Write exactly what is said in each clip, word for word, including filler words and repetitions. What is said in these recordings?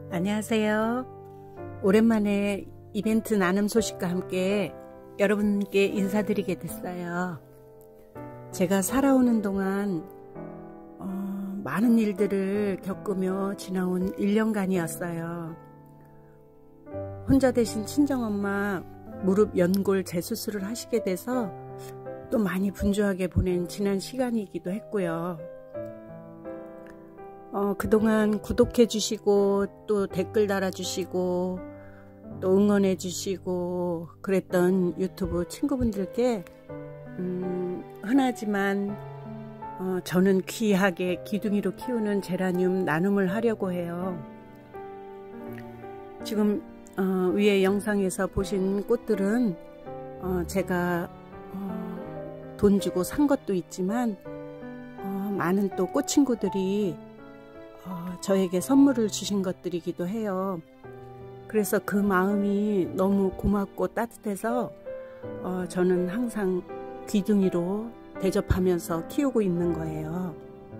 안녕하세요. 오랜만에 이벤트 나눔 소식과 함께 여러분께 인사드리게 됐어요. 제가 살아오는 동안 어, 많은 일들을 겪으며 지나온 일 년간이었어요. 혼자 되신 친정엄마 무릎 연골 재수술을 하시게 돼서 또 많이 분주하게 보낸 지난 시간이기도 했고요. 어, 그동안 구독해 주시고 또 댓글 달아주시고 또 응원해 주시고 그랬던 유튜브 친구분들께 음, 흔하지만 어, 저는 귀하게 기둥이로 키우는 제라늄 나눔을 하려고 해요. 지금 어, 위에 영상에서 보신 꽃들은 어, 제가 어, 돈 주고 산 것도 있지만 어, 많은 또 꽃친구들이 어, 저에게 선물을 주신 것들이기도 해요. 그래서 그 마음이 너무 고맙고 따뜻해서 어, 저는 항상 귀둥이로 대접하면서 키우고 있는 거예요.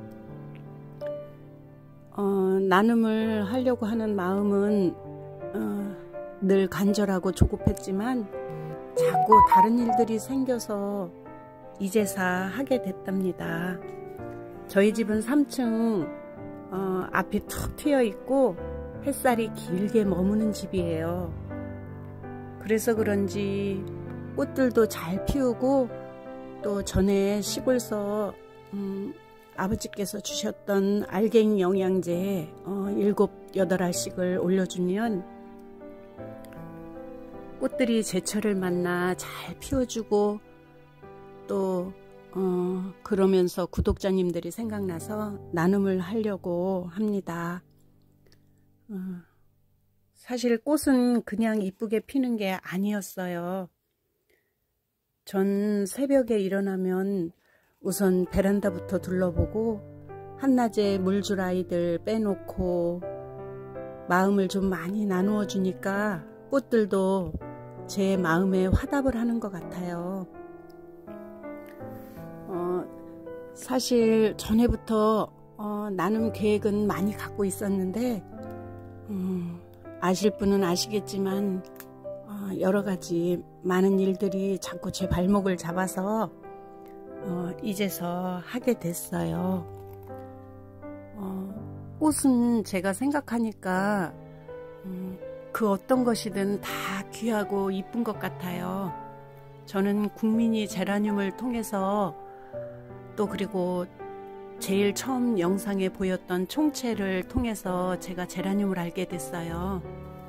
어, 나눔을 하려고 하는 마음은 어, 늘 간절하고 조급했지만 자꾸 다른 일들이 생겨서 이제사 하게 됐답니다. 저희 집은 삼 층 어, 앞이 툭 트여 있고 햇살이 길게 머무는 집이에요. 그래서 그런지 꽃들도 잘 피우고 또 전에 시골서 음, 아버지께서 주셨던 알갱이 영양제 어, 일곱, 여덟 알씩을 올려주면 꽃들이 제철을 만나 잘 피워주고 또 어, 그러면서 구독자님들이 생각나서 나눔을 하려고 합니다. 어, 사실 꽃은 그냥 이쁘게 피는 게 아니었어요. 전 새벽에 일어나면 우선 베란다부터 둘러보고 한낮에 물 줄 아이들 빼놓고 마음을 좀 많이 나누어 주니까 꽃들도 제 마음에 화답을 하는 것 같아요. 어, 사실 전에부터 어, 나눔 계획은 많이 갖고 있었는데 음, 아실 분은 아시겠지만 어, 여러 가지 많은 일들이 자꾸 제 발목을 잡아서 어, 이제서 하게 됐어요. 어, 꽃은 제가 생각하니까 음, 그 어떤 것이든 다 귀하고 이쁜 것 같아요. 저는 국민이 제라늄을 통해서 또 그리고 제일 처음 영상에 보였던 총채를 통해서 제가 제라늄을 알게 됐어요.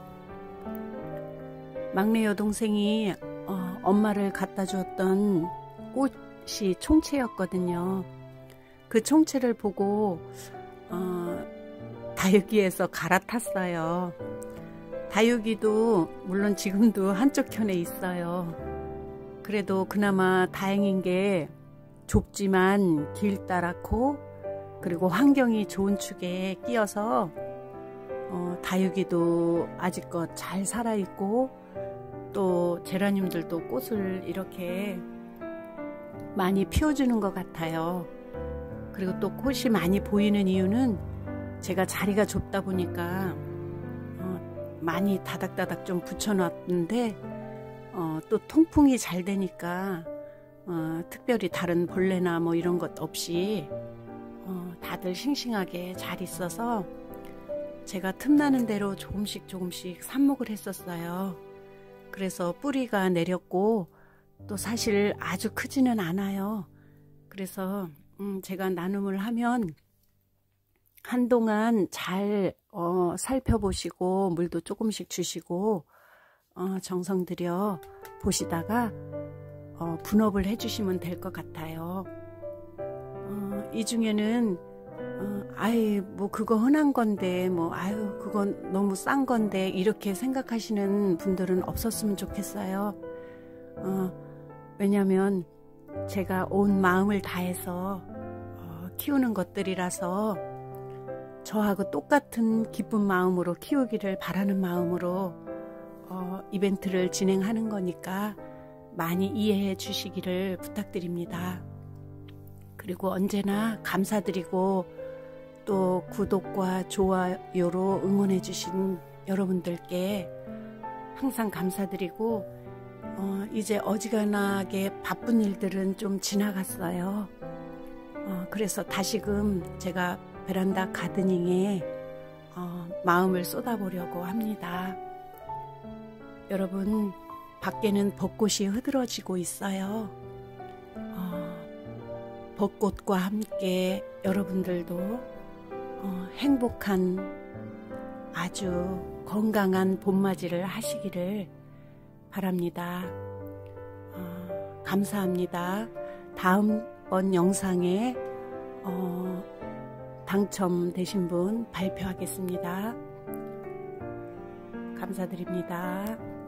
막내 여동생이 어, 엄마를 갖다 주었던 꽃이 총채였거든요. 그 총채를 보고 어, 다육이에서 갈아탔어요. 다육이도 물론 지금도 한쪽 편에 있어요. 그래도 그나마 다행인 게 좁지만 길다랗고 그리고 환경이 좋은 축에 끼어서 어, 다육이도 아직껏 잘 살아있고 또 제라늄들도 꽃을 이렇게 많이 피워주는 것 같아요. 그리고 또 꽃이 많이 보이는 이유는 제가 자리가 좁다 보니까 어, 많이 다닥다닥 좀 붙여놨는데 어, 또 통풍이 잘 되니까 어, 특별히 다른 벌레나 뭐 이런 것 없이 어, 다들 싱싱하게 잘 있어서 제가 틈나는 대로 조금씩 조금씩 삽목을 했었어요. 그래서 뿌리가 내렸고 또 사실 아주 크지는 않아요. 그래서 음, 제가 나눔을 하면 한동안 잘 어, 살펴보시고 물도 조금씩 주시고 어, 정성 들여 보시다가 어, 분업을 해주시면 될 것 같아요. 어, 이 중에는 어, 아이 뭐 그거 흔한 건데 뭐 아유 그건 너무 싼 건데 이렇게 생각하시는 분들은 없었으면 좋겠어요. 어, 왜냐면 제가 온 마음을 다해서 어, 키우는 것들이라서 저하고 똑같은 기쁜 마음으로 키우기를 바라는 마음으로 어, 이벤트를 진행하는 거니까 많이 이해해 주시기를 부탁드립니다. 그리고 언제나 감사드리고 또 구독과 좋아요로 응원해 주신 여러분들께 항상 감사드리고, 어, 이제 어지간하게 바쁜 일들은 좀 지나갔어요. 어, 그래서 다시금 제가 베란다 가드닝에 어, 마음을 쏟아보려고 합니다. 여러분, 밖에는 벚꽃이 흐드러지고 있어요. 어, 벚꽃과 함께 여러분들도 어, 행복한 아주 건강한 봄맞이를 하시기를 바랍니다. 어, 감사합니다. 다음번 영상에 어, 당첨되신 분 발표하겠습니다. 감사드립니다.